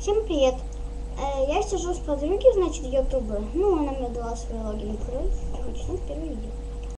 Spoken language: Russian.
Всем привет! Я сижу с подругой, значит, ютубер. Ну, она мне дала свой логин и пароль. Начнем первое видео.